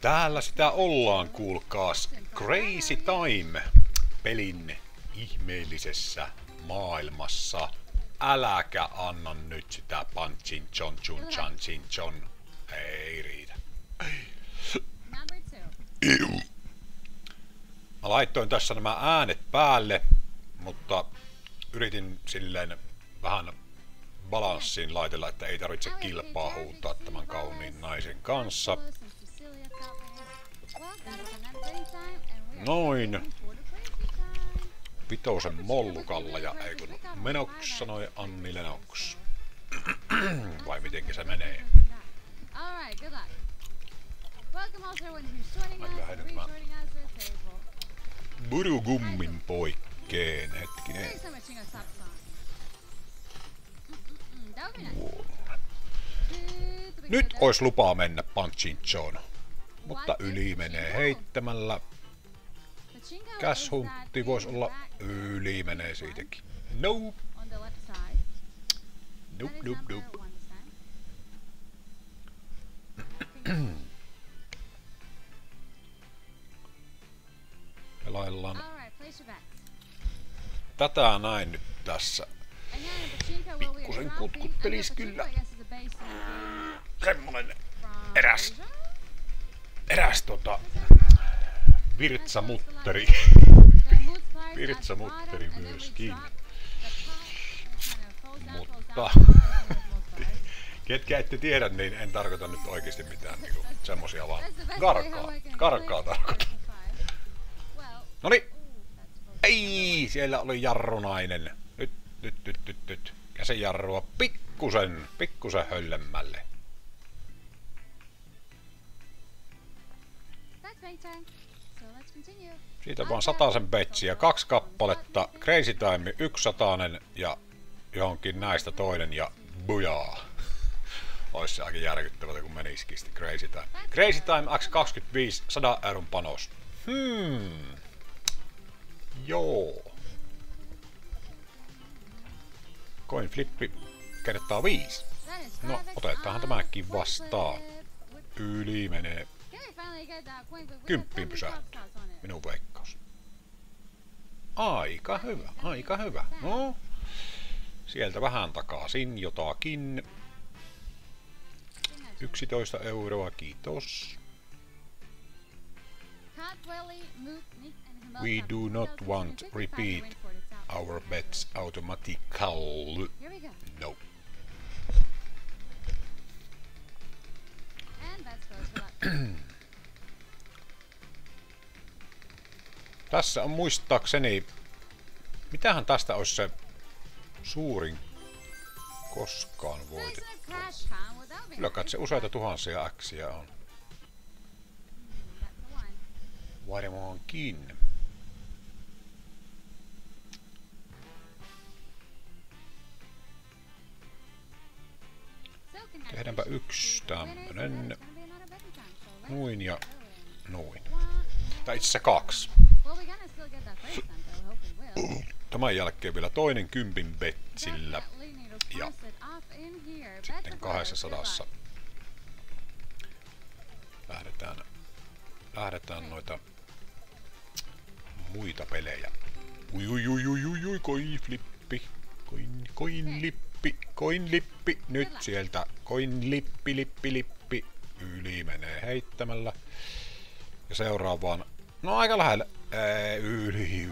Täällä sitä ollaan, kuulkaas. Crazy Time pelin ihmeellisessä maailmassa. Äläkä anna nyt sitä Panchin Chon Chun Chanchin Chon. Ei riitä. Mä laittoin tässä nämä äänet päälle, mutta yritin silleen vähän balanssiin laitella, että ei tarvitse kilpaa huutaa tämän kauniin naisen kanssa. Noin. Vitosen mollukalla ja ei kun menoks sanoi Anni Lenoks. Vai mitenkä se menee? Mä lähden tämän Burugummin poikkeen hetkinen. Nyt ois lupaa mennä Panchinchoon, mutta yli menee heittämällä. Käshuntti vois olla yli menee siitäkin. Nope. Nope, nope, nope. Pelaillaan tätä näin nyt tässä. Pikkusen kutkuttelis kyllä. Semmonen eräs virtsamutteri. Virtsamutteri myöskin. Mutta ketkä ette tiedä, niin en tarkoita nyt oikeesti mitään niinku semmosia vaan karkaa tarkoitan. Noniin. Ei, siellä oli jarrunainen. Nyt. Käsijarrua pikkusen höllemmälle. Siitä vaan 100 betsiä, 2 kappaletta, Crazy Time 100 ja johonkin näistä toinen ja bujaa. Ois se aika järkyttävältä kun menisikin sitten Crazy Time. Crazy Time X25, 100 euron panos. Joo. Coin flippi kertaa 5. No, otetaanhan tämäkin vastaan. Yli menee. 10 pysähtyy. Minun veikkaus. Aika hyvä. No. Sieltä vähän takaisin jotakin. 11 euroa, kiitos. We do not want repeat our bets automatically. No. Tässä on muistaakseni, mitähän tästä olisi se suurin koskaan voitettu. Kyllä kai se useita tuhansia äksiä on. Varmaankin. Tehdäänpä yksi tämmönen. Noin ja noin. Tai itse asiassa 2. Tämän jälkeen vielä toinen 10 betsillä. Ja sitten 200 lähdetään noita muita pelejä. Ui, coin lippi, nyt sieltä coin lippi, yli menee heittämällä. Ja seuraavaan, no aika lähellä, yli,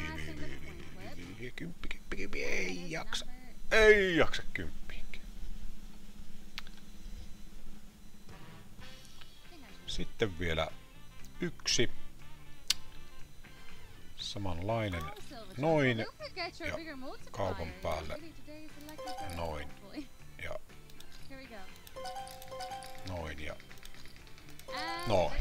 10, ei jaksa 10. Sitten vielä yksi. Samanlainen. Noin. Ja kaupan päälle. Noin. Ja. Noin ja. Noin.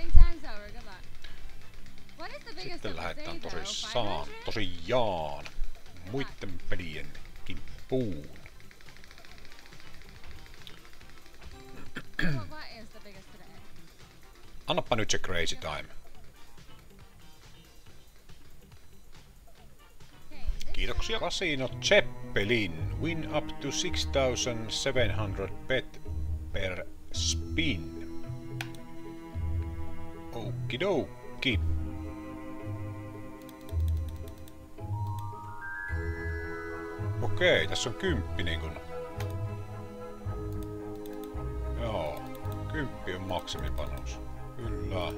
Sitten lähdetään tosiaan muitten pelien kimppuun. Annappa nyt se Crazy Time. Kiitoksia. Casino Zeppelin. Win up to 6,700 bet per spin. Okidoki. Okei, tässä on 10 niin kun. Joo, 10 on maksimipanos. Kyllä.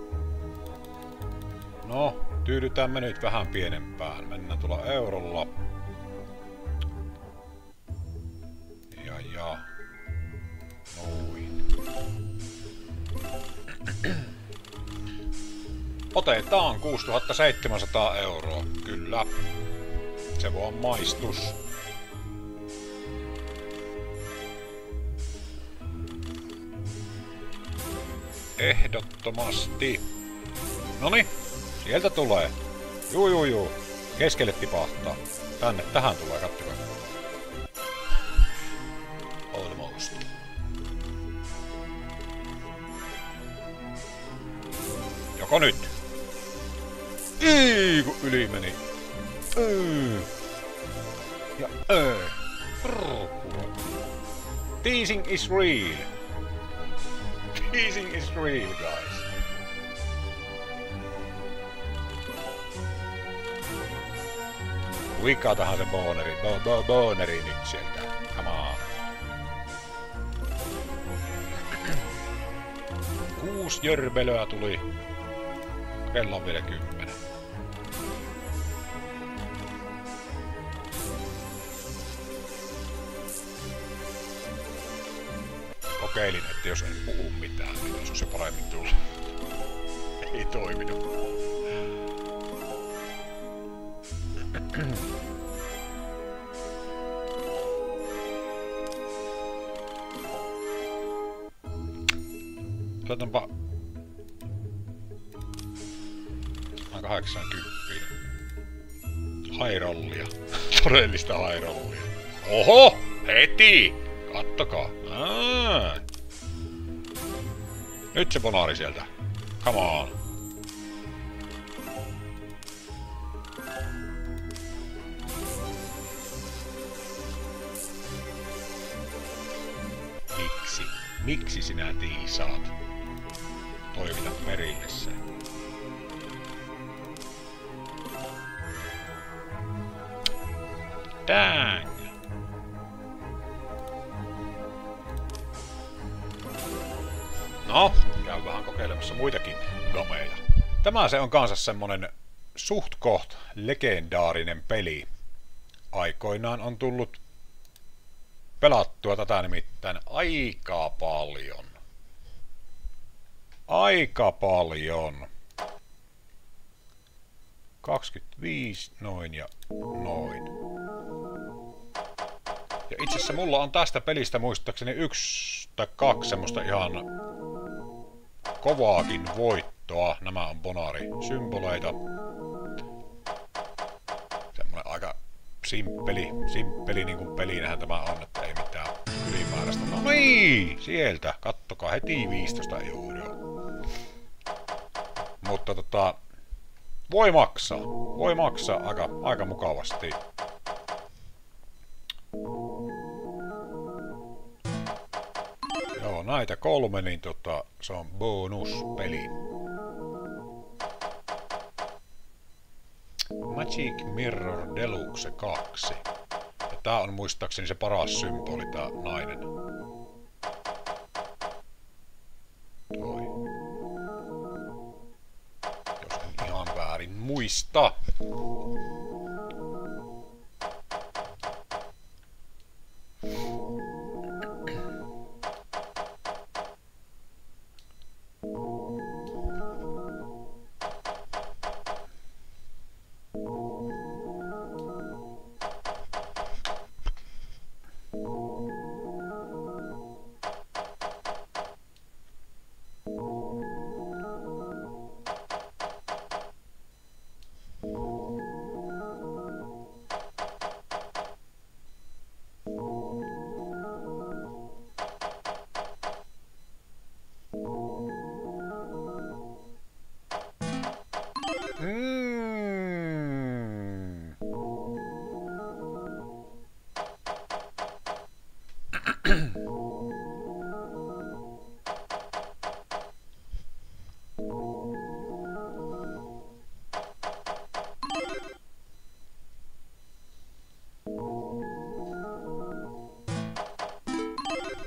No, tyydytään me nyt vähän pienempään. Mennään tuolla eurolla. Ja. Noin. Otetaan 6700 €. Kyllä. Se vaan maistus. Ehdottomasti. Noniin, sieltä tulee. Juu. Keskelle tipahtaa. Tähän tulee, kattokaa. Almost. Joko nyt? Kun yli meni. Ja Teasing is real. Teasing is real, guys. Wikatahan se boneri nyt sieltä. Come on. 6 jörvelöä tuli. Kello on vielä 10. Kokeilin, että jos en puhu mitään, niin olisi se paremmin tullut. Ei toiminut. Otetaanpa 80. Hairollia. Todellista hairollia. Oho! Heti! Kattokaa. Nyt se bonaari sieltä. Come on. Miksi sinä tiisaat? Toimita perille sen. Dang! No, käy vähän kokeilemassa muitakin gameja. Tämä se on kanssa semmonen suht koht legendaarinen peli. Aikoinaan on tullut pelattua tätä nimittäin aika paljon. Aika paljon. 25, noin ja noin. Ja itse asiassa mulla on tästä pelistä muistaakseni 1 tai 2 semmoista ihan kovaakin voittoa. Nämä on Bonari-symboleita. Semmoinen aika simppeli niin kuin pelinähän tämä on, että ei mitään ylimääräistä. No niin, sieltä, kattokaa heti 15 €. Mutta voi maksaa aika mukavasti. Joo, näitä 3, niin se on bonuspeli. Magic Mirror Deluxe 2. Ja tää on muistaakseni se paras symboli, tää nainen. Toi. Jos en ihan väärin muista.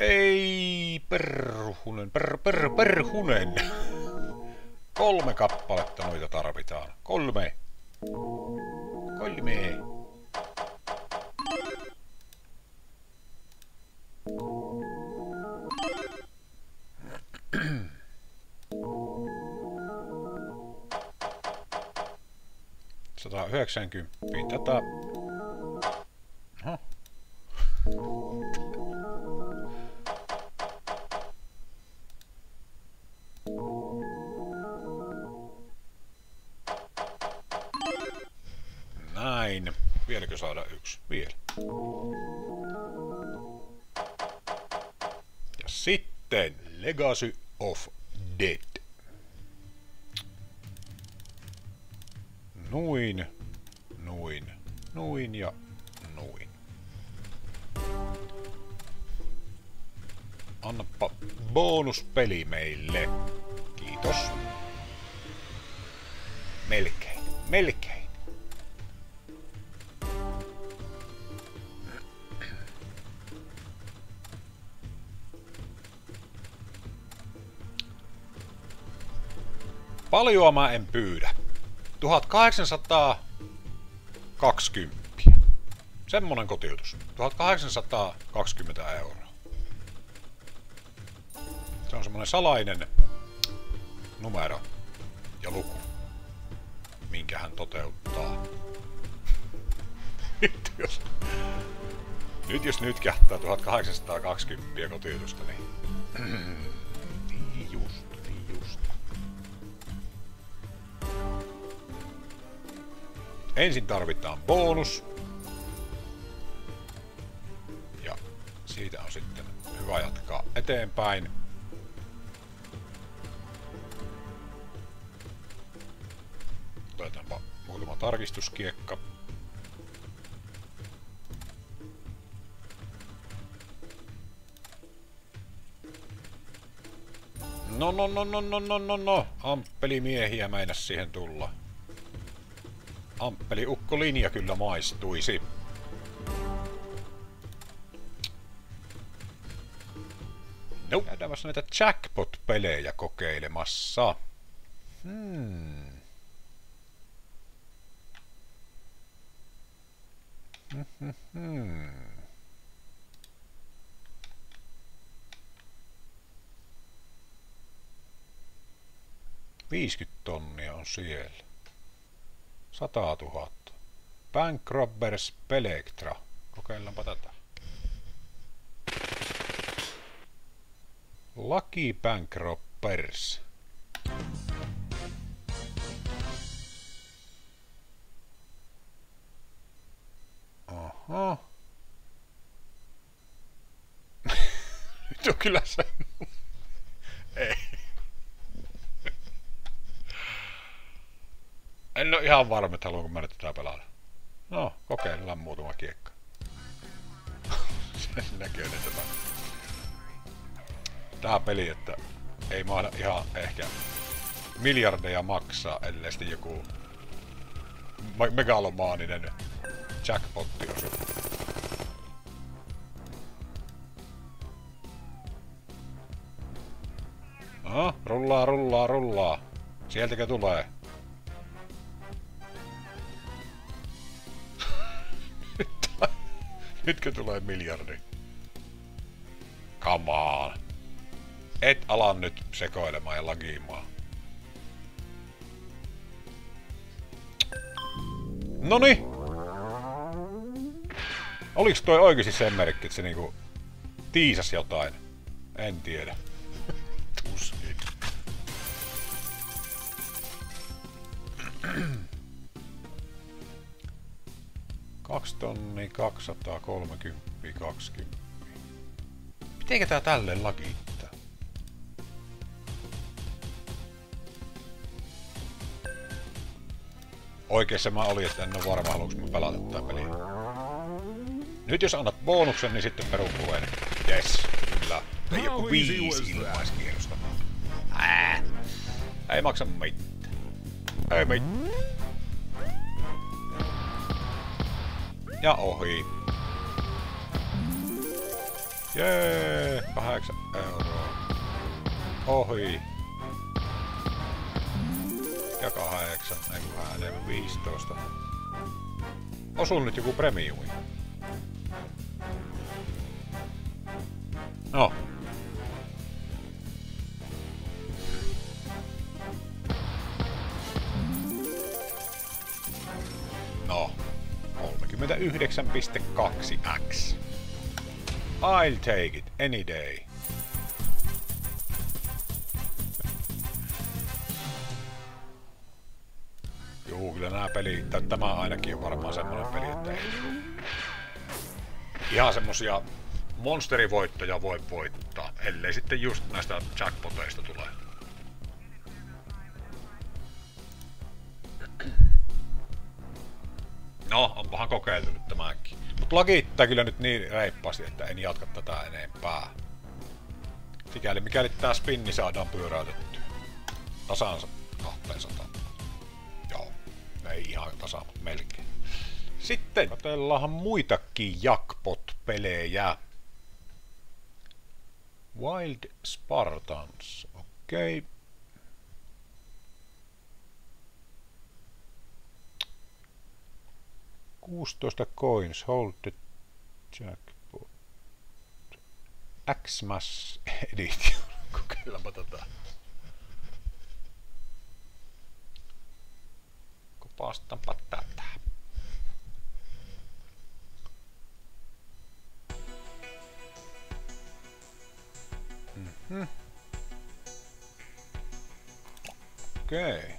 Ei, perhunen. 3 kappaletta noita tarvitaan. 3. $190. Tätä. Oho. Näin. Vieläkö saada 1? Vielä. Ja sitten Legacy of Dead. Noin ja noin. Annapa bonuspeli meille. Kiitos. Melkein. Paljoa mä en pyydä. 1820. Semmonen kotiutus. 1820 €. Se on semmonen salainen numero ja luku, minkä hän toteuttaa. Nyt jos nytkähtää 1820 kotiutusta, niin... niin just. Ensin tarvitaan bonus. Ja siitä on sitten hyvä jatkaa eteenpäin. Otetaanpa muutama tarkistuskiekka. No. Amppelimiehiä meinas siihen tulla. Amppeli-ukkolinja kyllä maistuisi. No, käydäänpäs näitä jackpot-pelejä kokeilemassa. 50 tonnia on siellä. 100 000. Bank Robbers Pelectra. Kokeillaanpa tätä. Lucky Bank Robbers. Aha. Nyt on kyllä se. Ei. En ole ihan varma, että haluanko mä nyt tätä pelata. No, kokeillaan muutama kiekka. Sen näköinen tämä. Tää peli, että ei mahda ihan ehkä miljardeja maksaa, ellei sitten joku megalomaaninen jackpotti osu. Aha, rullaa. Sieltäkö tulee? Nytkö tulee miljardi? Come on. Et ala nyt sekoilemaan ja lagiimaan. Noni! Oliks toi oikeesti sen merkki, että se niinku tiisas jotain? En tiedä. Tuskin. $2,230,20. Mitenkä tää tälleen lagiittaa? Oikeessa mä olin, että en oo varma haluuks mä pelata tää peliä. Nyt jos annat bonuksen, niin sitten perupuheen. Jes, kyllä. Tai joku 5 ilmaiskierrosta. Ei maksa mitään. Ei mitään. Ja ohi. Jee, 8 euroa. Ohi. Ja 8, ei kun vähän enemmän 15. Osun nyt joku premiumi. No. No. 39,2x. I'll take it any day. Juu, kyllä nää pelit, tämä ainakin on varmaan semmonen peli, että ei ihan semmosia monsterivoittoja voi voittaa, ellei sitten just näistä jackpoteista tule. No, onpahan kokeiltu nyt tämäkin. Mut lakiittaa kyllä nyt niin reippaasti, että en jatka tätä enempää. Sikäli mikäli tää spinni saadaan pyöräytettyä. Tasansa 200. Joo, ei ihan tasan, mutta melkein. Sitten katsellaanhan muitakin jackpot-pelejä. Wild Spartans, okei. Okay. $16 coins, hold the jackpot. Xmas edition. Kokeillaanpa tätä. Kopaastanpa tätä. Okei. Okay.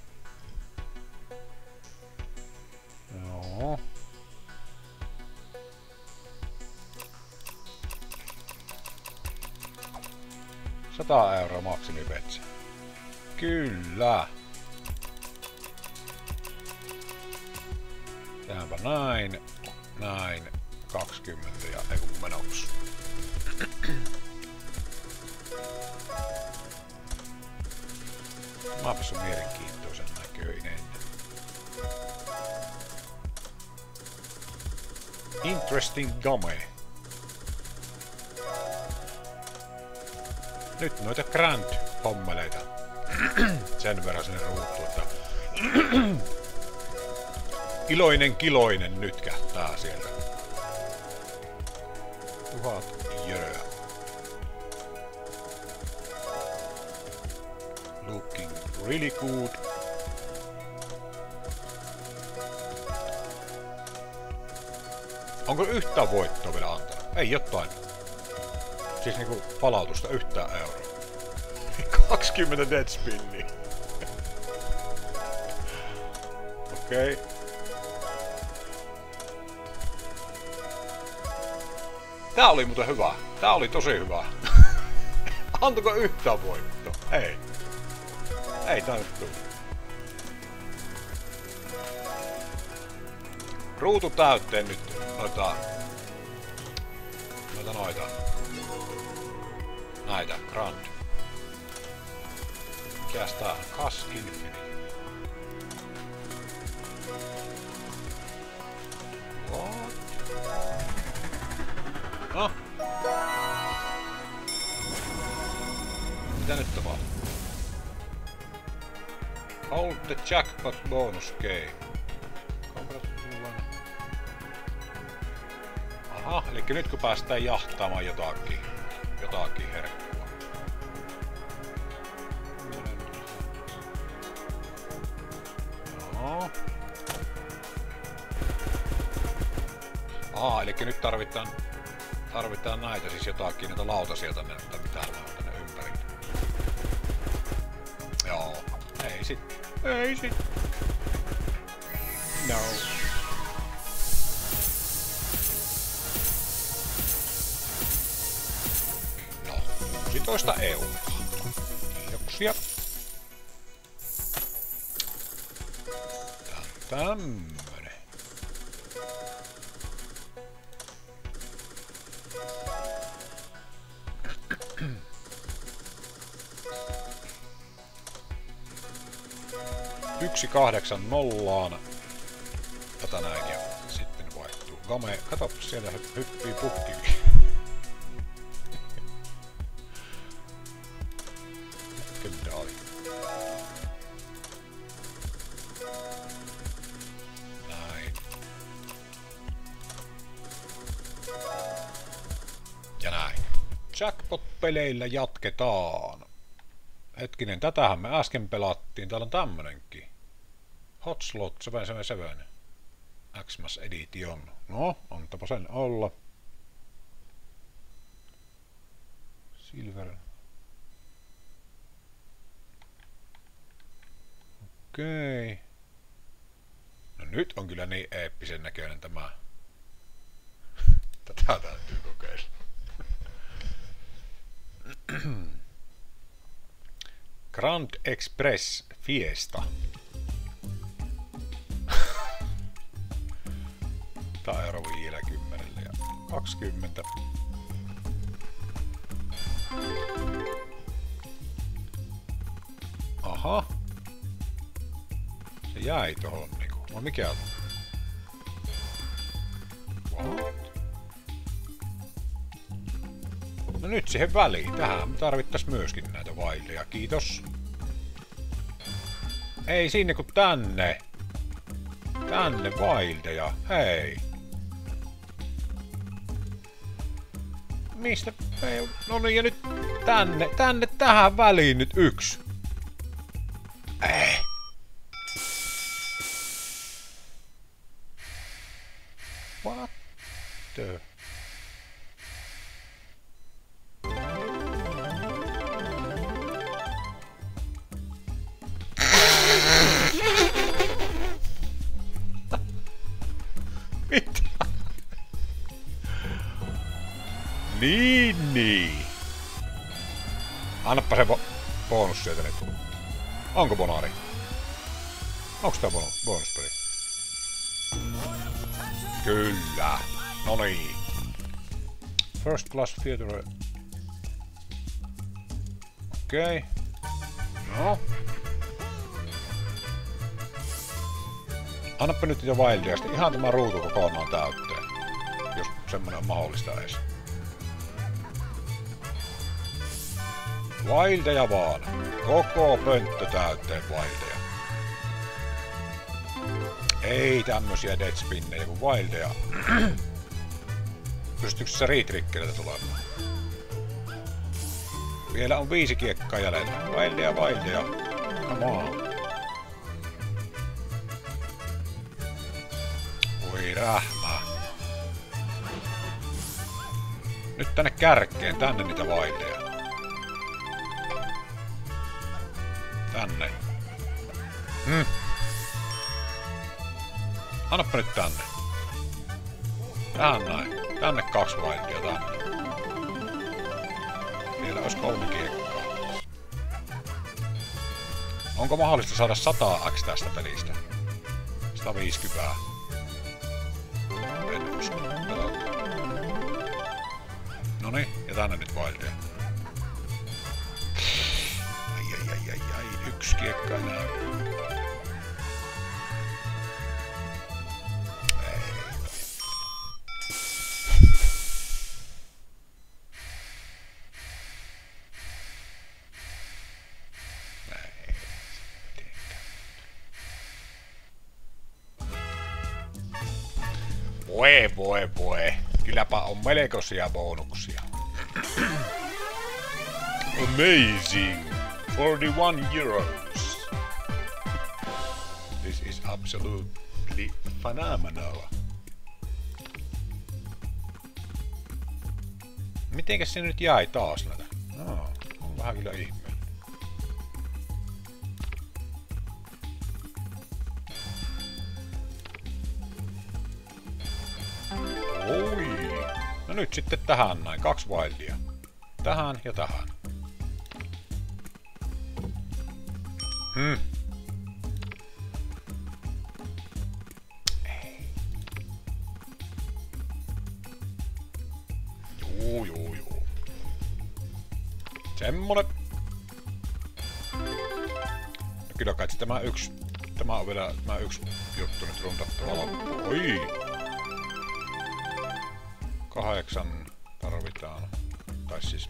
Joo. €100 maksimibetsi. Kyllä. Tehdäänpä näin. Näin. 20 ja ei kun menoksi. Maapas on mielenkiintoisen näköinen. Interesting game. Nyt noita Grand-hommeleita. Sen verran sinne ruuttuu, että iloinen kiloinen nytkähtää sieltä. 1000 jöröä. Looking really good. Onko yhtään voittoa vielä antanut? Ei jotain. Siis niinku palautusta yhtään euroa. 20 deadspinniä. Okei. Okay. Tää oli muuten hyvä. Tää oli tosi hyvä. Antako yhtään voittoa? Ei. Ei tää nyt tullut. Ruutu täytteen nyt noita. Näitä, Grand. Mikäs tää on? Cas Infinite. What? No? Mitä nyt tapahtuu? Hold the jackpot bonus game. Aha, eli nyt kun päästään jahtaamaan jotakin herkkua. No. Aha, eli nyt tarvitaan näitä, siis jotakin näitä lautasia tänne, tai mitään tänne ympärille. Joo, ei sit. No. €16. Kiitoksia. Tämmönen. $180. Tätä näin ja sitten vaihtuu game. Kato, siellä hyppii pukki. Jackpot-peleillä jatketaan. Hetkinen, tätähän me äsken pelattiin. Täällä on tämmönenkin. Hot Slot 777. Xmas Edition. No, antapa sen olla. Silver. Okei. No nyt on kyllä niin eeppisen näköinen tämä. Tätä täytyy kokeilla. Grand Express Fiesta. Tää ero vielä 10 ja 20. Aha. Se jäi tohon niinku. No mikä on? What? No nyt siihen väliin. Tähän me tarvittais myöskin näitä vailleja. Kiitos. Ei sinne kun tänne. Tänne vaildeja. Hei. Mistä? Ei, no niin ja nyt tänne tähän väliin nyt yksi. What the? Mitä? Niin. Annappa se bonus sieltä nyt. Onko bonari? Onks tää bonuspeli? Kyllä. Noniin. First class theater. Okei. No. Annappa nyt niitä wildia, ihan tämä ruutu kokonaan täytteen. Jos semmonen on mahdollista edes. Wildeja vaan. Koko pönttö täytteen wildeja. Ei tämmösiä deadspinnejä kuin wildeja. Pystyykö se retrickeleitä tulemaan? Vielä on 5 kiekkaa jäljellä. Wildeja. Come on. Oi rähmää. Nyt tänne kärkeen, tänne niitä wildeja. Tänne. Annappa nyt tänne. Tähän näin. Tänne 2 wildia tänne. Vielä olisi 3 kiekkaa. Onko mahdollista saada 100 X tästä pelistä? 150. En usko. Noniin, ja tänne nyt wildia. Ai, 1 kiekka enää. Voi. Kylläpä on melkoisia bonuksia. Amazing! 41 euros. This is absolutely phenomenal. Mitenkäs se nyt jäi taas näitä? No, on vähän kyllä ihme. Oi! No nyt sitten tähän näin. 2 wildia. Tähän ja tähän. Ei. Joo. Semmonen. No kyllä kai tämä on vielä tämä yksi juttu nyt runtattava loppuun. Oi! 8 tarvitaan. Tai siis...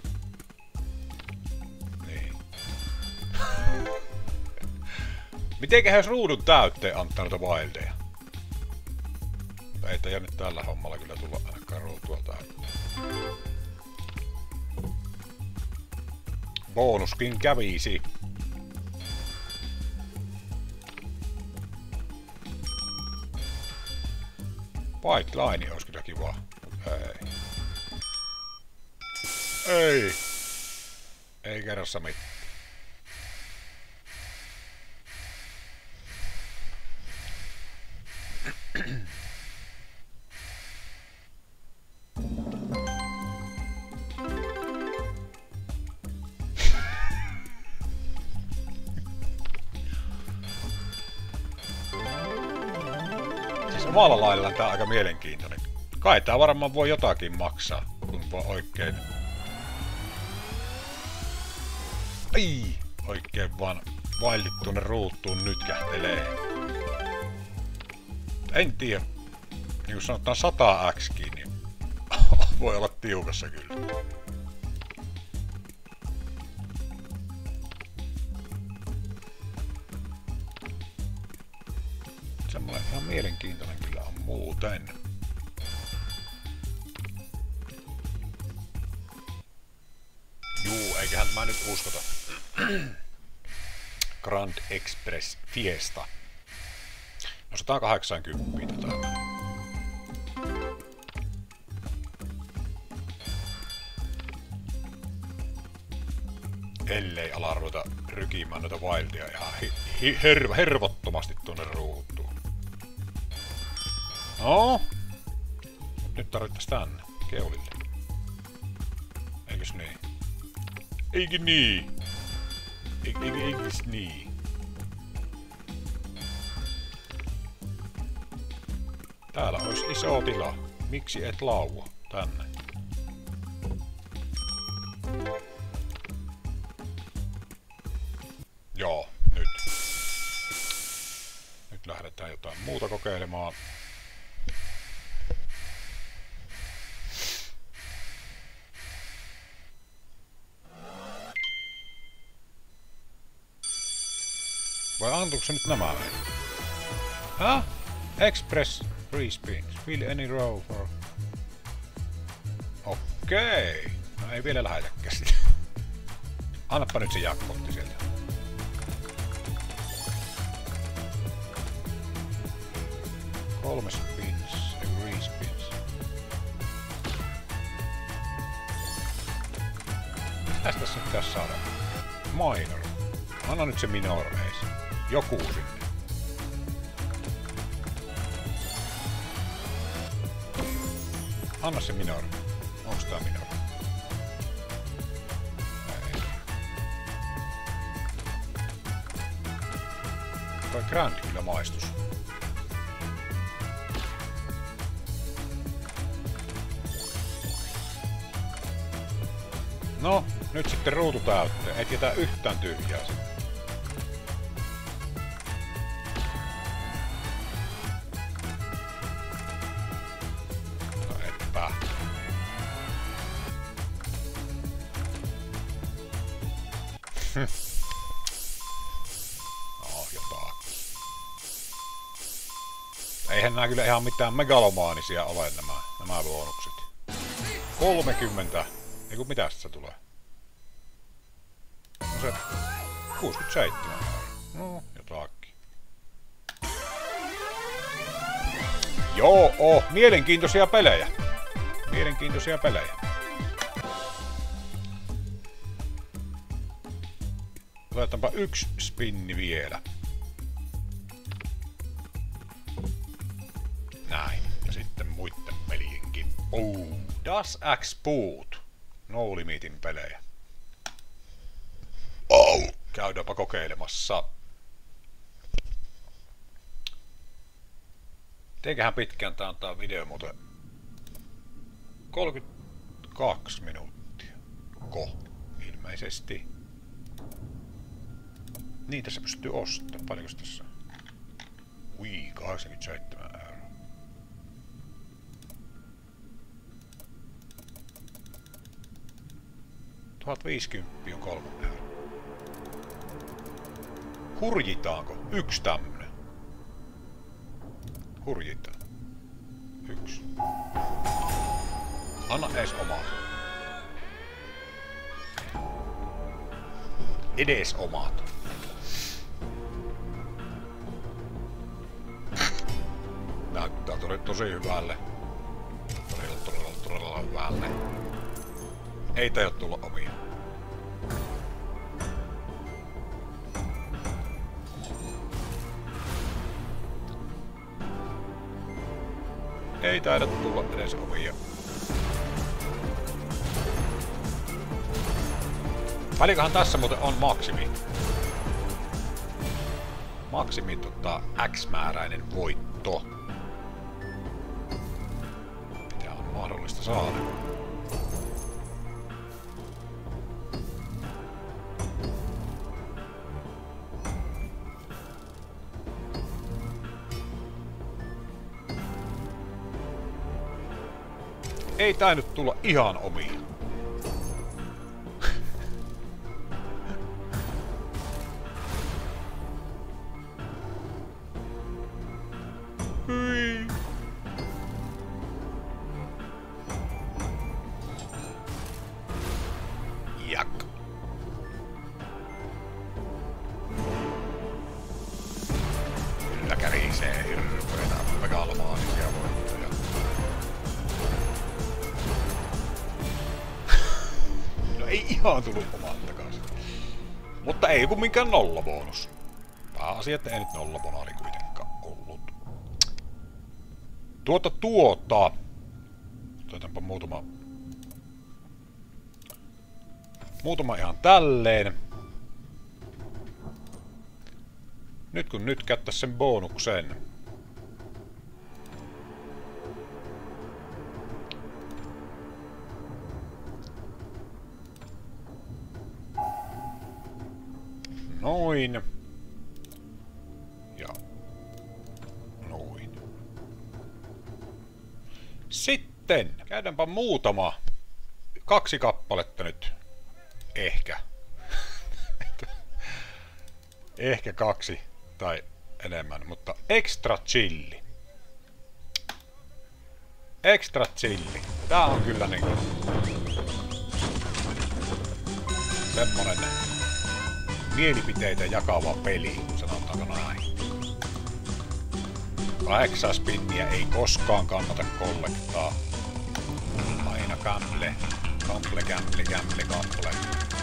Niin. Mitenköhän jos ruudun täytteen antaa noita wildeja? Ei teijä nyt tällä hommalla kyllä tulla ainakaan ruutua täyteen. Bonuskin kävisi. White line olisi kyllä kiva. Ei. Ei. Ei kerrassa mitään. Siis omalla laillaan tää on aika mielenkiintoinen. Kai tää varmaan voi jotakin maksaa, kun voi oikein... Ai! Oikein vaan vaillit tuonne ruutuun nytkähtelee. En tiedä. Niin kun sanotaan 100 X-kin, niin voi olla tiukassa kyllä. Semmoinen ihan mielenkiintoinen kyllä on muuten. Juu, eiköhän mä nyt uskota. Grand Express Fiesta. No 180 tätä. Ellei ala ruveta rykimään noita wildia ihan hervottomasti tuonne ruutuun. No. Nyt tarvittais tänne, keulille. Eikös niin? Eikö niin? Eikös niin? Täällä olisi iso tila. Miksi et laua tänne? Joo, nyt. Nyt lähdetään jotain muuta kokeilemaan. Vai antuuko se nyt nämä? Häh? Express respins. Fill any row for... Okei. No ei vielä lähetäkään sitä. Annappa nyt se jackpotti sieltä. Kolme spins, respins. Mitäs tässä nyt pitäis saada? Minor. Anna nyt se minor ees. Joku sinne. Anna se minor. Onks tää minor? Ei. Toi Grand kyllä maistus. No, nyt sitten ruutu täytteen. Et jätä yhtään tyhjää sitten. No etpä. No jotakin. Eihän nää kyllä ihan mitään megalomaanisia ole nämä bonukset. 30. Eiku mitäs se tulee? No se 67. No, jotakin. Joo, mielenkiintoisia pelejä. Mielenkiintoisia pelejä. Otetaanpa yksi spinni vielä. Näin. Ja sitten muitten pelienkin. Das X Boot. No Limitin pelejä. Käydäänpä kokeilemassa. Mitenköhän pitkään tää antaa video muuten? 32 minuuttia. Ilmeisesti. Niin tässä pystyy ostamaan. Paljonko tässä on? 87 €. 1050 on 3 €. Hurjitaanko? Yksi tämmönen. Hurjitaan. Yksi. Anna ees omaa. Edes omat. Näyttää tosi hyvälle. Todella hyvälle. Ei taida tulla omia. Ei taida tulla edes omia. Paljonkohan tässä muuten on maksimi? Maksimi X-määräinen voitto. Mitä on mahdollista saada? Ei tainnut tulla ihan omia. Hyi. Jak. Kyllä kärisee hirveitä megalmaanisia voittoja. No ei ihan tullut omat takaisin. Mutta ei kumminkään nollabonus. Pääasia, että ei nyt nollabonaari kuitenkaan ollut. Otetaanpa muutama ihan tälleen. Nyt kun nyt käyttäis sen bonuksen. Noin. Ja noin. Sitten käydäänpä muutama. 2 kappaletta nyt. Ehkä. Ehkä 2 tai enemmän, mutta extra chilli. Extra chilli. Tää on kyllä niinku semmonen mielipiteitä jakava peli, sanotaanko näin. 8 spinniä ei koskaan kannata kollektaa. Aina gamble. Gamble.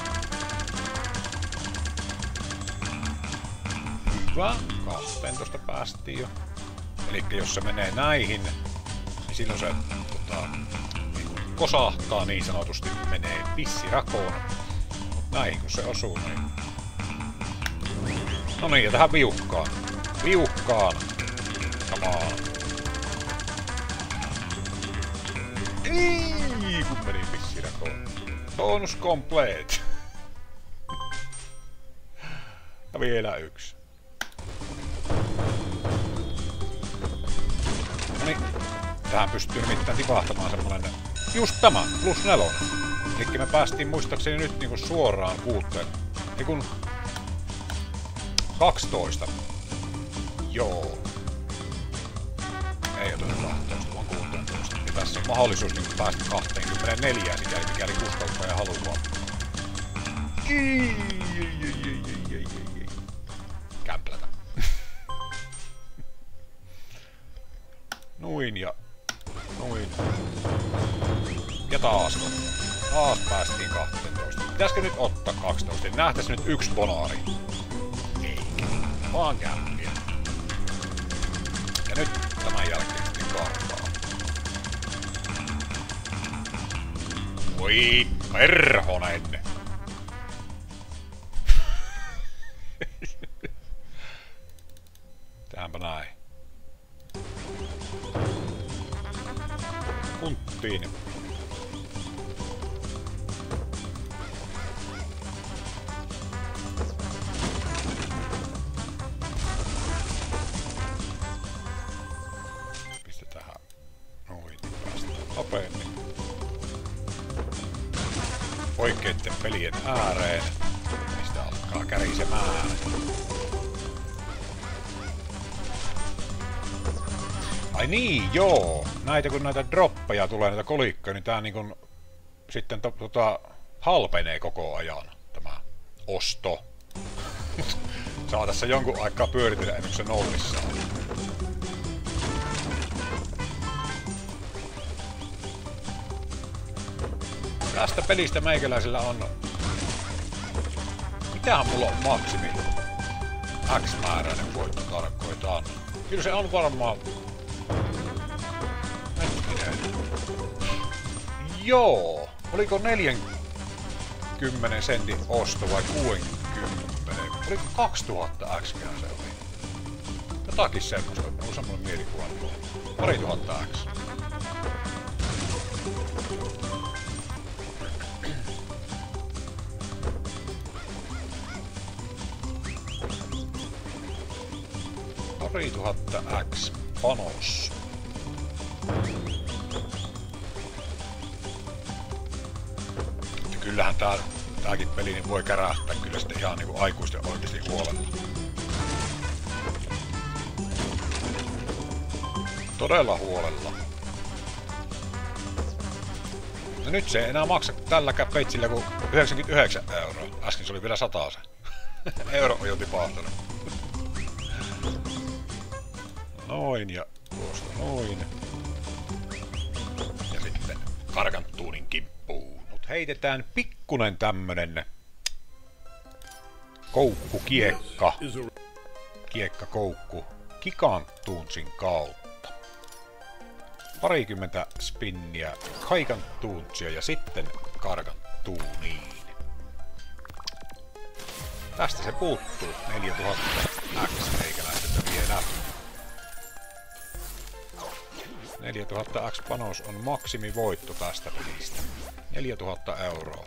Hyvä. 12 päästiin jo. Elikkä jos se menee näihin, niin silloin se kosahtaa niin sanotusti, menee pissirakoon. Näihin kun se osuu, niin... No niin, ja tähän viuhkaan. Viuhkaan! Samaan. Ei, kun meni pissirakoon. Bonus complete. Ja vielä 1. Noniin. Tähän pystyy nimittäin tipahtamaan semmonen... Just tämä, +4. Elikkä me päästiin muistaakseni nyt niinku suoraan 6. Ei kun... 12. Joo. Ei oteta 12, vaan 16. Ja tässä on mahdollisuus niin päästä 24, mikäli kuskaltaa ja haluaa. Kämplätä. Noin ja... Noin. Ja taas päästiin 12. Pitäisikö nyt ottaa 12? Nähtäis nyt 1 bonaari. Eikä. Vaan kämpiä. Ja nyt tämän jälkeen sitten kartaa. Voi perhonen! Tehdäänpä näin. Kunttiin. Pistetään noin, päästään nopeammin oikeitten pelien ääreen, mistä alkaa kärisemään. Ai niin, joo. Näitä kun näitä droppeja tulee, näitä kolikkoja, niin tää niin kun sitten halpenee koko ajan tämä osto. Saa tässä jonkun aikaa pyöritellä ennen kuin se nollissa on. Tästä pelistä meikäläisellä on... Mitähän mulla on maksimi? X-määräinen voitto tarkoitaan. Kyllä se on varmaan... Hetkinen. Joo! Oliko 40 sentin osto vai 60? Oliko 2000 X se oli? Jotakin semmoista. Mulla on semmoinen mielikuva. 2000 X. Pari tuhatta X panos. Kyllähän tääkin peli niin voi kärähtää kyllä sitten ihan niinku aikuisten oikeesti huolella. Todella huolella. No nyt se ei enää maksa tälläkään peitsillä kuin 99 €. Äsken se oli vielä 100 se. Euro on jo tipahtanut. Noin ja tuosta noin. Ja sitten Gargantuunin kimppuun. Mut heitetään pikkunen tämmönen koukkukiekka. Kiekkakoukku Gigantoonsin kautta. Parikymmentä spinniä Gigantoonsia ja sitten Gargantuuniin. Tästä se puuttuu 4000 X meikäläiseltä vielä. 4000 X panos on maksimivoitto tästä pelistä. 4000 €.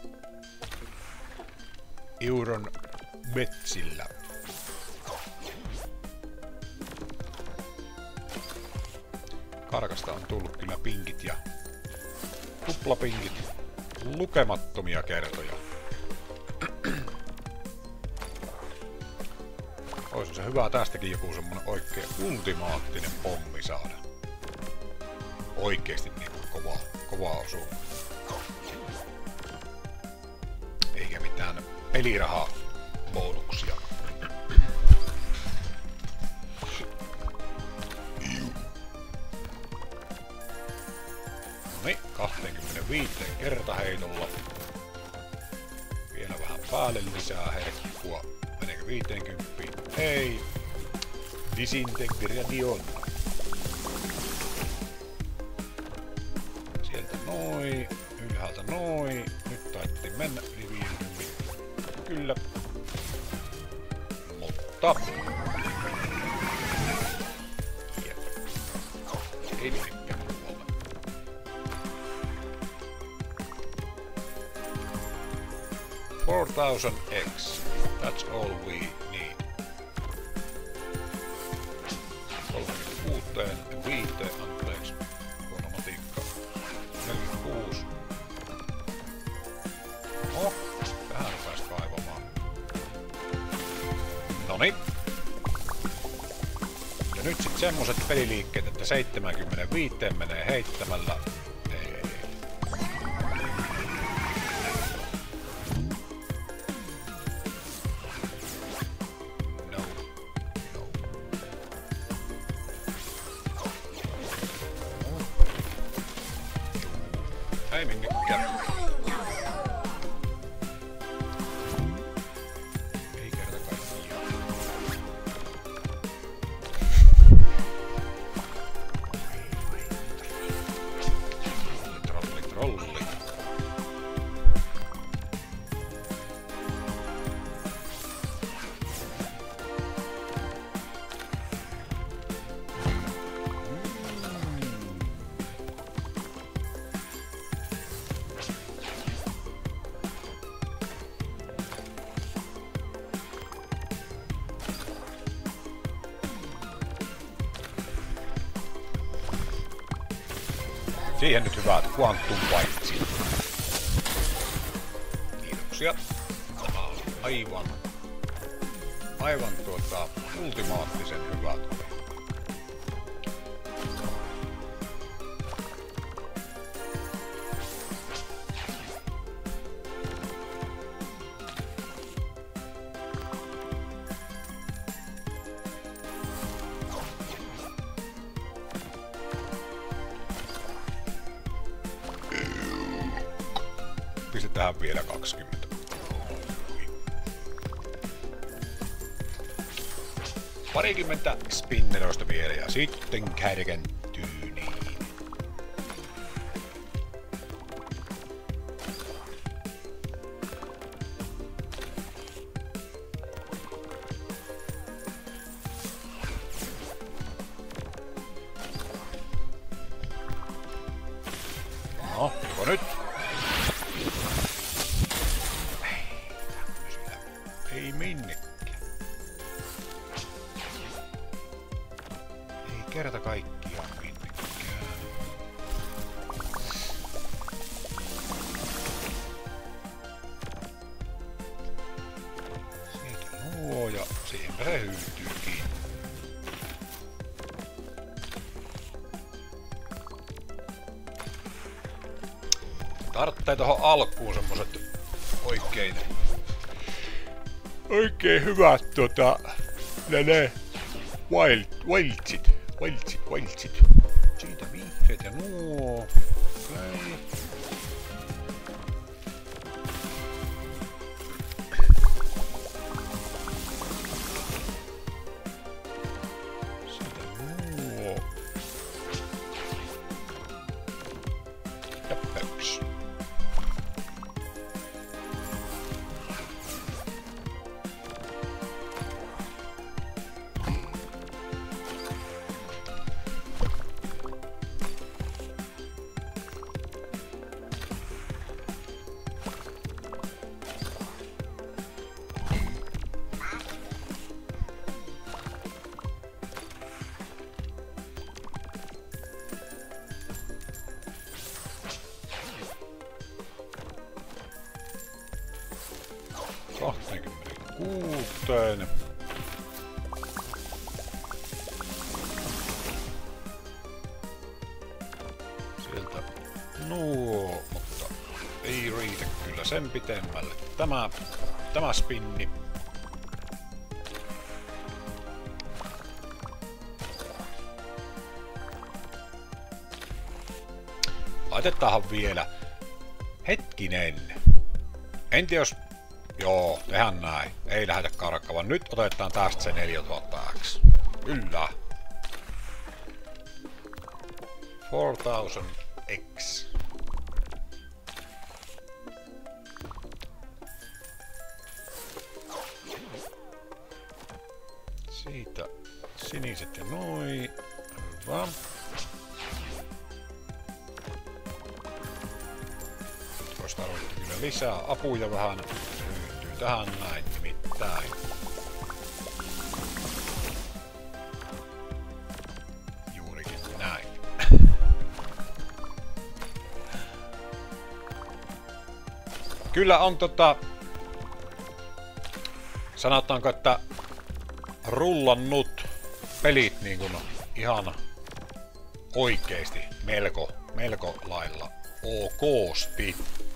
Euron betsillä. Karkasta on tullut kyllä pinkit ja tuplapinkit lukemattomia kertoja. Olisi se hyvä tästäkin joku semmonen oikein ultimaattinen pommi saada. Oikeesti niin kova osuu. Eikä mitään pelirahabonuksia. Noniin, 25 kertaheitolla. Vielä vähän päälle lisää herkkua. Meneekö 50? Ei. Disintegration. Sieltä noin. Ylhäältä noin. Nyt taidettiin mennä yli 50. Kyllä. Mutta... Jep. Ei minikään muualle. $4,000 X. That's all we need. 35, anteeksi. Huono matikka. 46. Oh, tähän pääs kaivamaan. Noniin. Ja nyt sit semmoset peliliikkeet, että 75 menee heittämällä. Ei. Ei minnekään. Ei kerta kaikkiaan. Trolli. Siihen nyt hyvät Quantum Whitesit. Kiitoksia. Tämä on aivan ultimaattisen hyvät. tehdään vielä 20. Parikymmentä spinneroista vielä ja sitten kädentyy niin. No, joko nyt? Ei minnekään. Ei kerta kaikkiaan minnekään. Siitä nuo ja siihenpä se hyytyykin. Tarttee tohon alkuun semmoset oikein hyvät ne wildsit. Siitä vihreät ja nuo. Okei. Siitä nuo. Ja pöks. Kuuteen. Sieltä nuo, mutta ei riitä kyllä sen pitemmälle. Tämä spinni. Laitetaanhan vielä. Hetkinen. En tiedä jos... Joo, tehdään näin. Ei lähdetä karkkavan. Nyt otetaan tästä se 4000X. Kyllä. 4000X. Siitä siniset ja noi. Hyvä. Olisi tarvittu kyllä lisää apuja vähän. Tähän näin nimittäin. Juurikin näin. Kyllä on sanotaanko, että rullannut pelit niin kuin ihan oikeesti melko lailla okosti.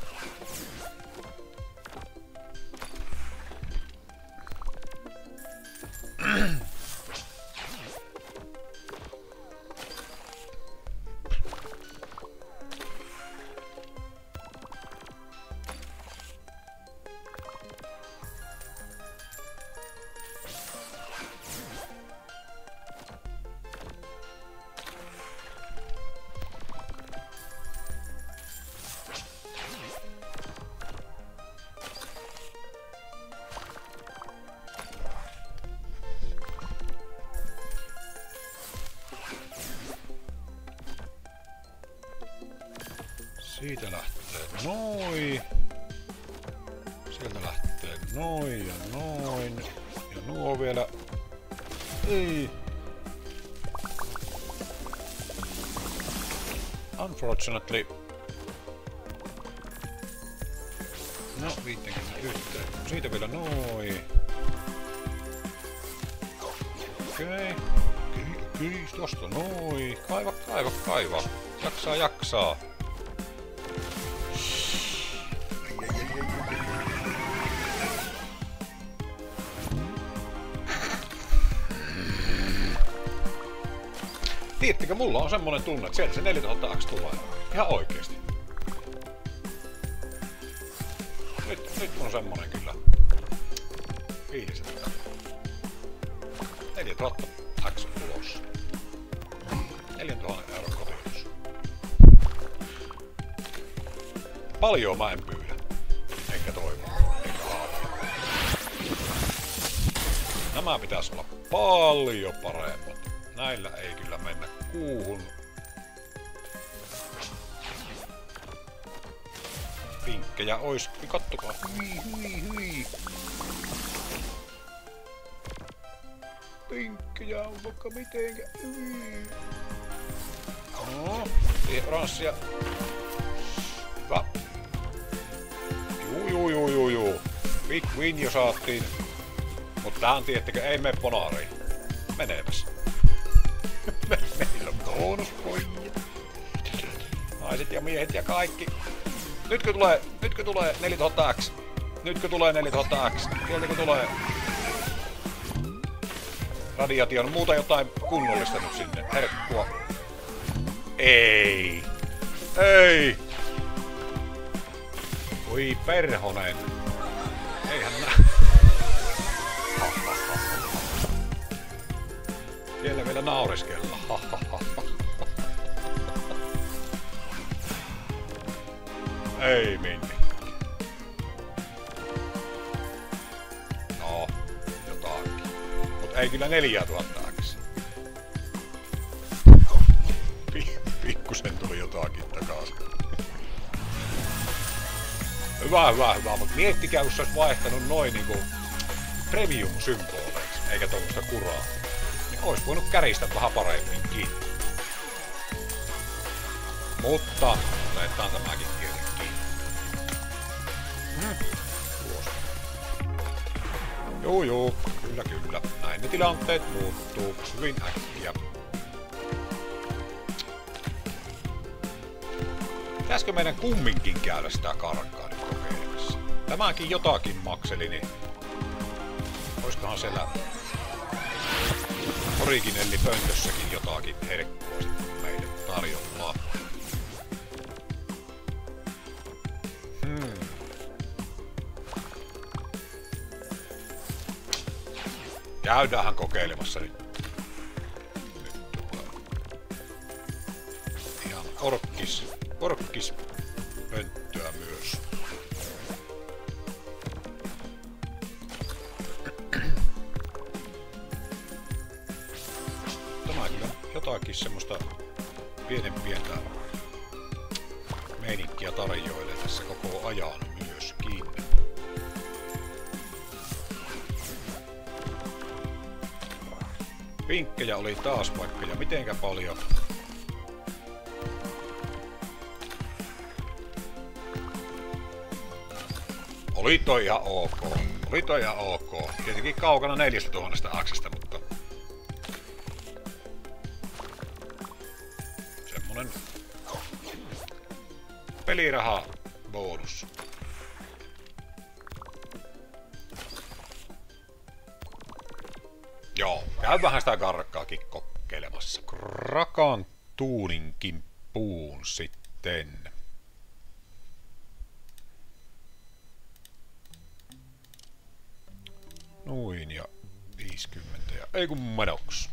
Siitä lähtee noin. Sieltä lähtee noin ja noin. Ja nuo vielä. Ei. Unfortunately. No, 51. Siitä vielä noin. Okei. Okei, tosta noin. Kaiva. Jaksaa. Tiedättekö, mulla on semmonen tunne, että sieltä se 4000X tulee. Ihan oikeesti. Nyt on semmonen kyllä. Fiiliset. 4000 X tulossa. 4000 € kotiutus. Paljon mä en pyydä. Enkä toivo. Enkä haavaa. Nämä pitäis olla paljon paremmat. Näillä ei kyllä mennä kuuhun. Pinkkejä ois. Kattokaa. Hyi. Pinkkejä on vaikka mitenkä. No, siihen oranssia. Hyvä. Juu. Big win jo saatiin. Mut tähän tiettekö ei mene ponaariin. Meneepäs. Meillä on bonuspojat. Naiset ja miehet ja kaikki. Nytkö tulee 4000X? Nytkö tulee 4000X? Sieltäkö tulee radiation muuta jotain kunnollista nyt sinne? Herkkua. Ei! Oi perhonen. Eihän nää. Siellä vielä nauriskella. Ei minne. No, jotakin. Mut ei kyllä 4000X. Pikkusen tuli jotakin takaisin. Hyvä. Mut miettikää, jos se ois vaihtanut noin niinku premium-symboleiksi, eikä tommoista kuraa. Niin ois voinut käristä vähän paremminkin. Mutta otetaan tämäkin tietenkin. Joo, kyllä. Näin ne tilanteet muuttuu hyvin äkkiä. Pitäisikö meidän kumminkin käydä sitä karkkaa nyt kokeilemassa? Tämäkin jotakin makseli, niin oiskohan siellä Originelli-pöntössäkin jotakin herkkua sitten meille tarjolla. Käydäänhän kokeilemassa nyt. Ihan orkkis pönttöä myös. Tämä kyllä jotakin semmoista pientä meininkiä tarjoilee tässä koko ajan myöskin. Pinkkejä oli taas vaikka ja mitenkä paljon. Oli toi ihan ok. Tietenkin kaukana 4000 aksesta, mutta semmonen peliraha bonus. Joo, käy vähän sitä karkkaakin kokeilemassa. Rakan tuunin kimppuun sitten. Noin ja 50 ja ei kun menoks.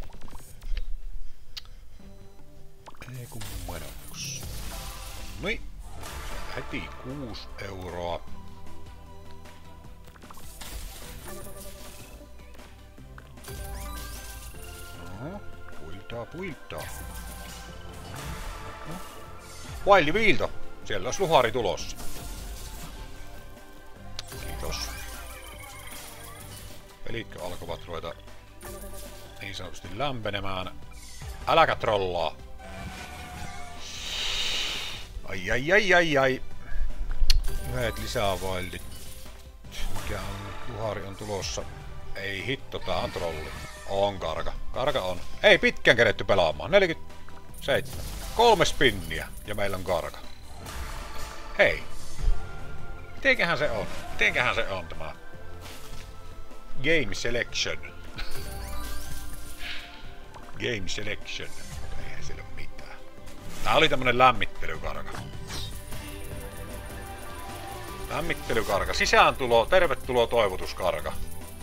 Noin. Heti 6 €. Puiltaa. Wildi Viilto. Siellä olisi luhari tulossa. Kiitos. Pelitkö alkoivat ruveta niin sanotusti lämpenemään. Äläkä trollaa. Ai. Yhdet lisää wildit. Mikä on? Luhari on tulossa. Ei hitto, tää on trolli. On karka. Karka on. Ei pitkään keretty pelaamaan. 47. 3 spinniä ja meillä on karka. Hei. Mitenköhän se on tämä Game Selection. Game Selection. Eihän siellä ole mitään. Tää oli tämmönen lämmittelykarka. Lämmittelykarka. Sisääntulo. Tervetuloa toivotuskarka.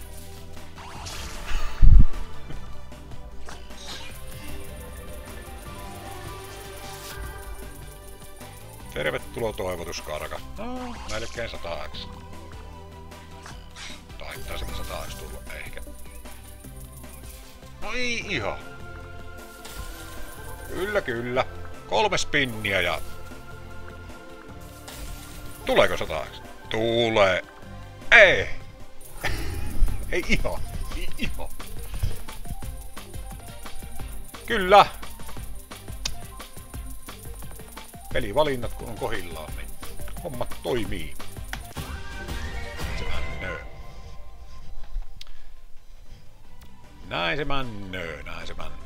Tervetuloa toivotuskarka. No, melkein 100x. Taittaisimme 100x tulla ehkä. No ei ihan. Kyllä, kyllä. 3 spinniä ja... Tuleeko 100x? Tulee. Ei! Ei ihan. Ei ihan. Kyllä. Pelivalinnat kun on kohillaan, niin hommat toimii. Se männöö. Näin se männöö, näin se männöö.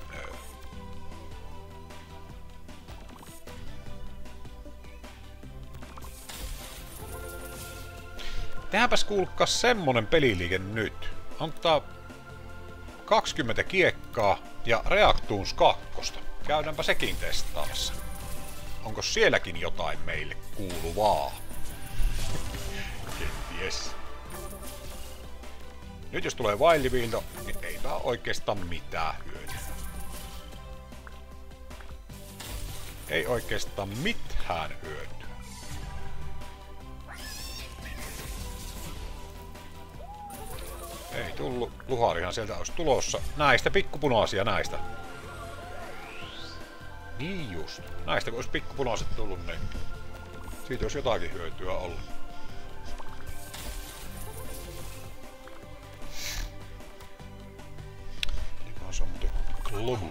Tehdäänpäs kuulkaas semmonen peliliike nyt. Antaa 20 kiekkaa ja Reactoons 2. Käydäänpä sekin testaamassa. Onko sielläkin jotain meille kuuluvaa? Kenties. Nyt jos tulee vailliviilto, niin eipä oikeastaan mitään hyötyä. Ei oikeastaan mitään hyötyä. Ei tullu. Luharihan sieltä olisi tulossa. Näistä pikkupunaisia näistä. Niin just. Näistä kun olisi pikkupunaiset tullut, niin siitä olisi jotakin hyötyä ollut. Mikä se on muuten Globu?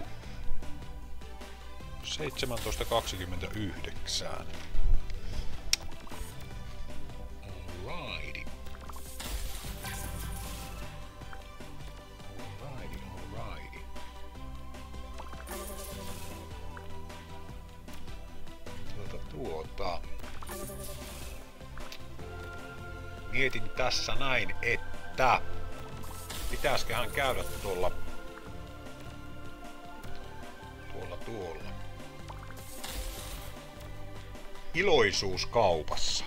17.29. Alrighty. Mietin tässä näin, että pitäisköhän käydä tuolla iloisuuskaupassa.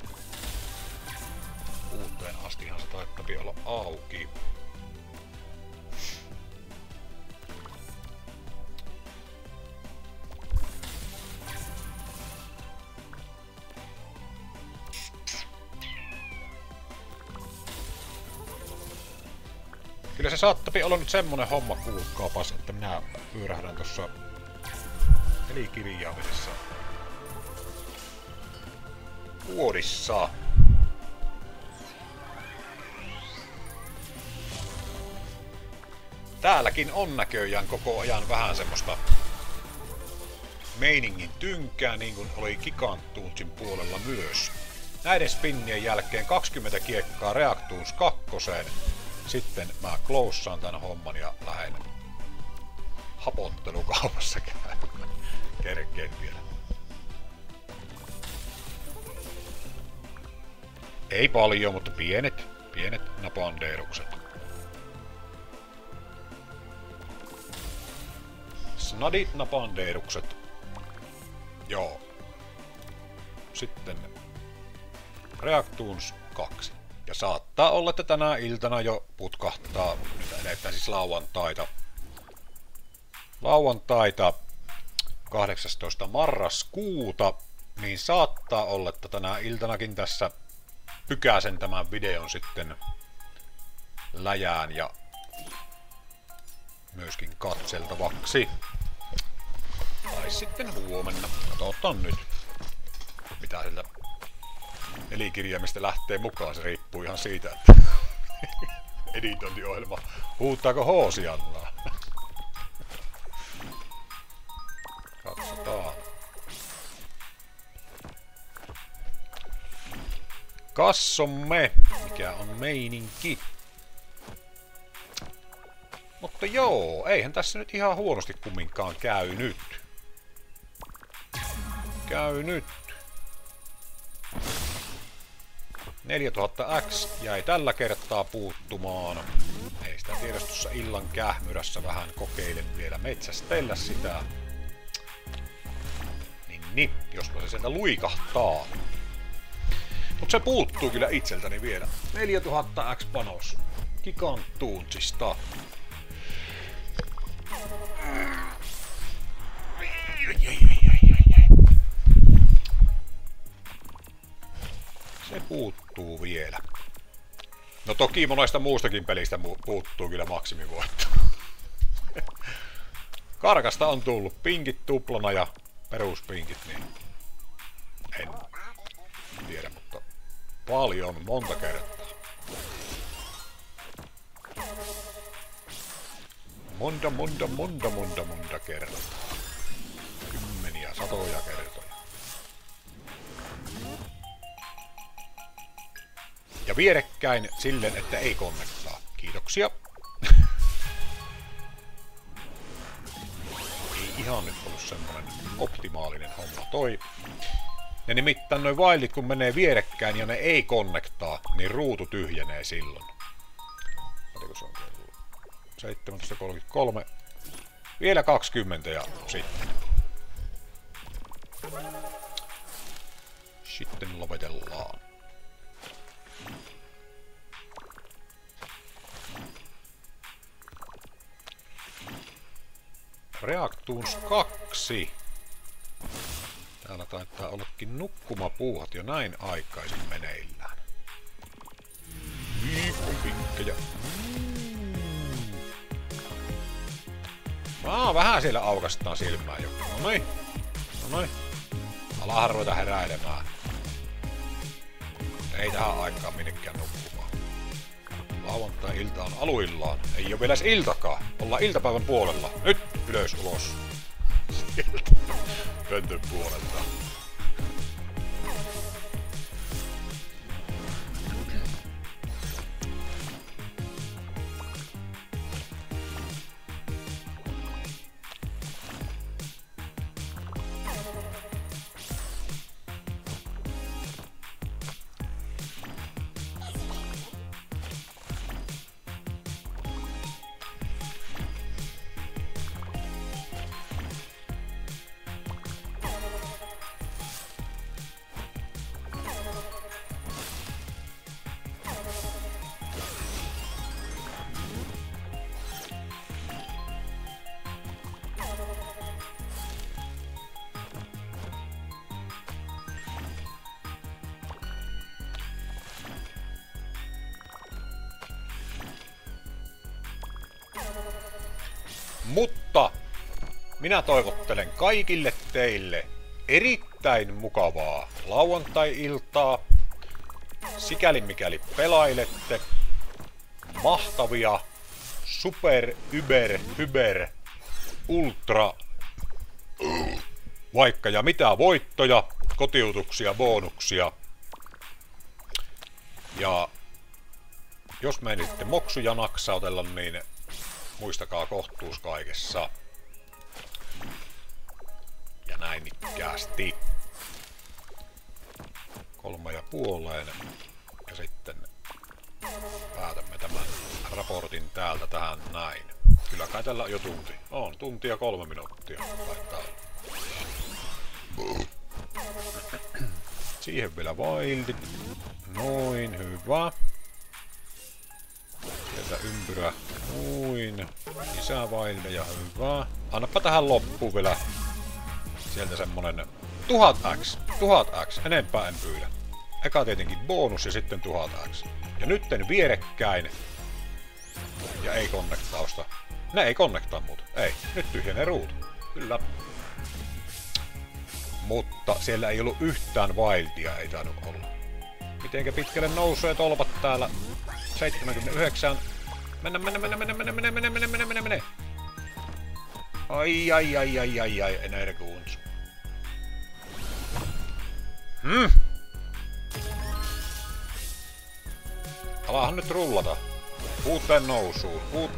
Uuteen astihan se taittaa olla auki. Kyllä se saattaa olla nyt semmonen homma kuulkaapas, että minä pyörähdän tossa pelikirjaamisessa vuodissa. Täälläkin on näköjään koko ajan vähän semmoista meiningin tynkää, niin kuin oli Gigantoonsin puolella myös. Näiden spinnien jälkeen 20 kiekkaa Reactoons 2. Sitten mä closaan tän homman ja lähden hapottelukaupassa käymään. Kerkeen vielä. Ei paljon, mutta pienet napandeerukset. Snadit napandeerukset. Joo. Sitten Reactoons 2. Ja saattaa olla, että tänä iltana jo putkahtaa, nyt eletään siis lauantaita 18. marraskuuta, niin saattaa olla, että tänä iltanakin tässä pykäsen tämän videon sitten läjään ja myöskin katseltavaksi. Tai sitten huomenna. Katsotaan nyt, mitä sieltä pelikirjaimista lähtee mukaan. Se riippuu ihan siitä, että editointiohjelma huuttaako hoosiannaa. Katsotaan. Kassomme, mikä on meininki. Mutta joo, eihän tässä nyt ihan huonosti kumminkaan käynyt. Käynyt. 4000X jäi tällä kertaa puuttumaan. Ei sitä tietysti tuossa illan kähmyrässä vähän kokeilen vielä metsästellä sitä. Niin, jospa se sieltä luikahtaa. Mut se puuttuu kyllä itseltäni vielä. 4000 X-panos. Gigantuunsista. Se puuttuu vielä. No toki monesta muustakin pelistä puuttuu kyllä maksimivoitto. Karkasta on tullut pinkit tuplana ja peruspinkit, niin en tiedä, mutta paljon, monta kertaa. Monta kertaa. Kymmeniä, satoja kertoja. Ja vierekkäin silleen, että ei konnektaa. Kiitoksia. Ei ihan nyt ollut semmonen optimaalinen homma toi. Ja nimittäin noi wildit kun menee vierekkäin ja ne ei konnektaa, niin ruutu tyhjenee silloin. Paljonko se on kello? 17.33. Vielä 20 ja sitten. Sitten lopetellaan. Reactoons 2. Täällä taitaa ollakin nukkumapuuhat jo näin aikaisin meneillään. Viikonpinkkejä. Vähän siellä aukastaan silmää jo. Noniin. Noniin. Alahan ruveta heräilemään. Ei tähän aikaan minnekään nukkumaan. Lauantai-ilta on aluillaan. Ei oo vielä iltakaan. Ollaan iltapäivän puolella. Nyt ylös ulos. Sieltä. Pöntön puolelta. Mutta minä toivottelen kaikille teille erittäin mukavaa lauantai-iltaa. Sikäli mikäli pelailette mahtavia super, yber, hyber, ultra, vaikka ja mitä voittoja, kotiutuksia, bonuksia. Ja jos meinitte moksuja naksautella, niin muistakaa kohtuus kaikessa. Ja näin ikkäästi. 3,5. Ja sitten päätämme tämän raportin täältä tähän näin. Kyllä kai tällä on jo tunti. On, tunti ja 3 minuuttia. Laittaa. Siihen vielä wildit. Noin, hyvä. Sieltä ympyrä. Noin. Lisää wildeja, hyvä. Annapa tähän loppuun vielä. Sieltä semmonen 1000x. 1000x. Enempää en pyydä. Eka tietenkin bonus ja sitten 1000x. Ja nytten vierekkäin. Ja ei konnektausta. Ne ei konnektaa muuta. Ei. Nyt tyhjenee ruutu. Kyllä. Mutta siellä ei ollut yhtään wildia, ei tainnut olla. Mitenkä pitkälle nousee tolpat täällä? 79. Mennä. Ai, energiuns. Alahan nyt rullata. Uuteen nousuun.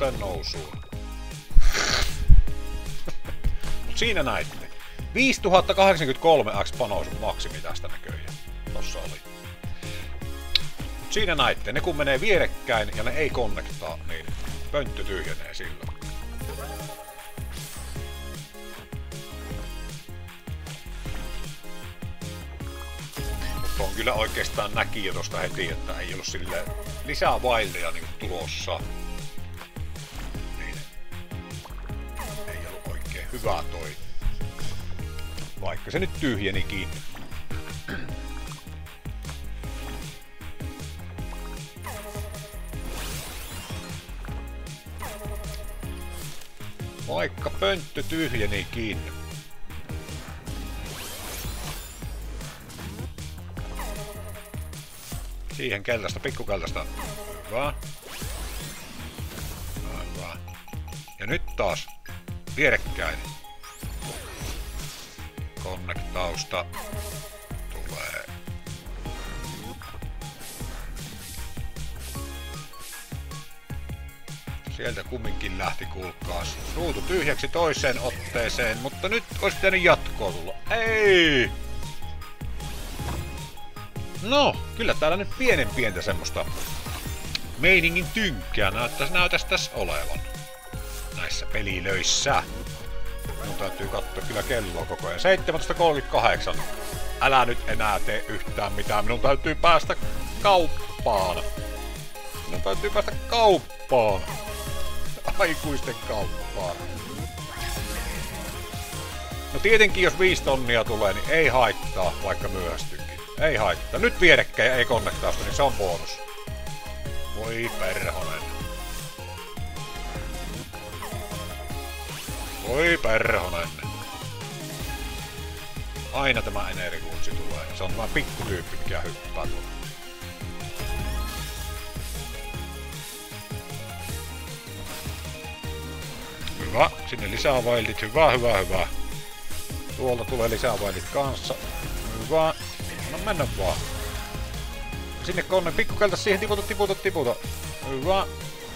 Siinä näitte. 5083 X-panos maksimi tästä näköjään. Tossa oli. Mut siinä näitte. Ne kun menee vierekkäin ja ne ei konnektaa, niin pönttö tyhjenee silloin. Tuon kyllä oikeastaan näki jo tosta heti, että ei ollut silleen lisää wildeja niin tulossa. Niin ei ollut oikein hyvä toi. Vaikka se nyt tyhjenikin. Vaikka pönttö tyhjenikin. Siihen keltaista, pikkukeltaista. Hyvä. Hyvä. Ja nyt taas vierekkäin. Konnektausta tulee. Sieltä kumminkin lähti, kuulkaas. Ruutu tyhjäksi toiseen otteeseen, mutta nyt olisi pitänyt jatkoa tulla. Ei! No, kyllä täällä nyt pientä semmoista meiningin tynkkää näyttäisi tässä olevan. Näissä pelilöissä. Minun täytyy katsoa kyllä kelloa koko ajan. 17.38. Älä nyt enää tee yhtään mitään. Minun täytyy päästä kauppaan. Minun täytyy päästä kauppaan. Aikuisten kauppaan. No tietenkin jos 5 tonnia tulee, niin ei haittaa, vaikka myöhästykin. Ei haittaa. Nyt vierekkäin ja ei konnektausta, niin se on bonus. Voi perhonen. Voi perhonen. Aina tämä energikuutsi tulee. Se on tämä pikkutyyppi, mikä hyppää tuolla. Hyvä. Sinne lisää wildit. Hyvä. Tuolta tulee lisää wildit kanssa. Hyvä. No mennä vaan. Sinne konne. Pikkukelta siihen. Tiputa. Hyvä.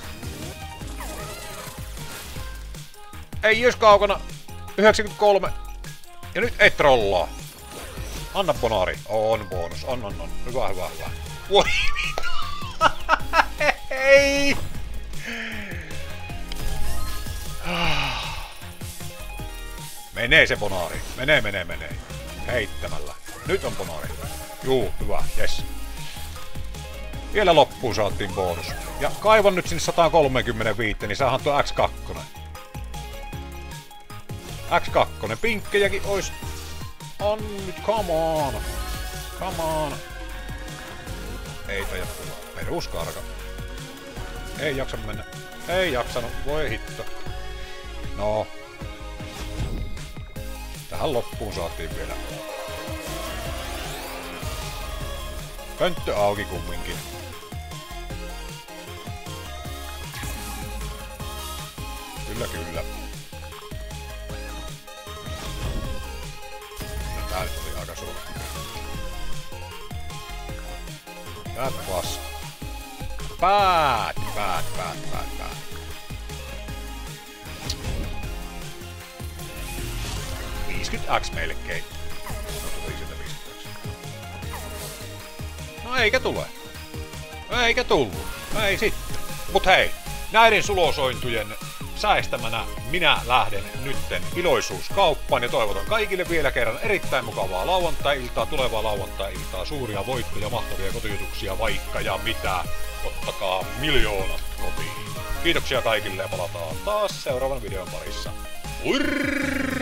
Ei jos kaukana. 93. Ja nyt ei trollaa. Anna bonari. On bonus. On. Hyvä. Voi. Hei. Menee se bonari. Menee. Heittämällä. Nyt on bonari. Juu, hyvä. Yes. Vielä loppuun saatiin bonus. Ja kaivan nyt sinne 135, niin saadaan tuo X2. X2. Pinkkejäkin ois... On nyt, come on. Ei taida tulla. Peruskarka. Ei jaksa mennä. Ei jaksanut. Voi hitto. No. Tähän loppuun saatiin vielä. Pönttö auki kumminkin. Kyllä. No tää nyt oli aika suuri. That was bad. 50x melkein. No tuli sieltä 50x. No eikä tullut. Ei sitten. Mut hei, näiden sulosointujen säestämänä minä lähden nytten iloisuuskauppaan ja toivotan kaikille vielä kerran erittäin mukavaa lauantai-iltaa, tulevaa lauantai-iltaa, suuria voittoja, mahtavia kotiutuksia, vaikka ja mitä. Ottakaa miljoonat kotiin. Kiitoksia kaikille ja palataan taas seuraavan videon parissa. Urrrr!